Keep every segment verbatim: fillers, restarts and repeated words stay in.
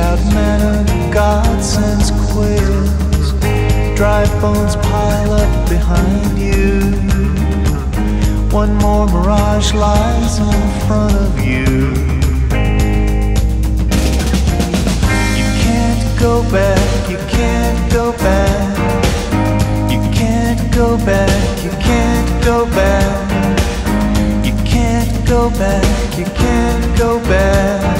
out manna, God sends quails. Dry bones pile up behind you. One more mirage lies in front of you. You can't go back, you can't go back. You can't go back, you can't go back. You can't go back, you can't go back.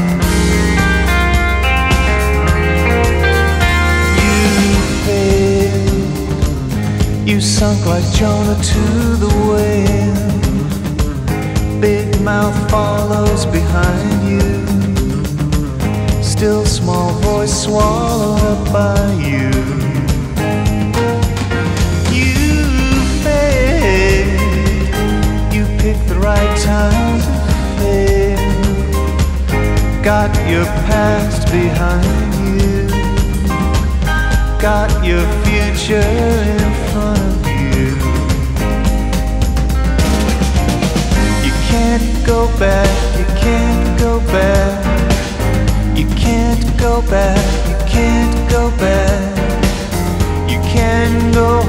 You sunk like Jonah to the whale. Big mouth follows behind you. Still small voice swallowed up by you. You failed. You picked the right time to fail. Got your past behind you. Got your future in front of you. You can't go back, you can't go back. You can't go back, you can't go back. You can go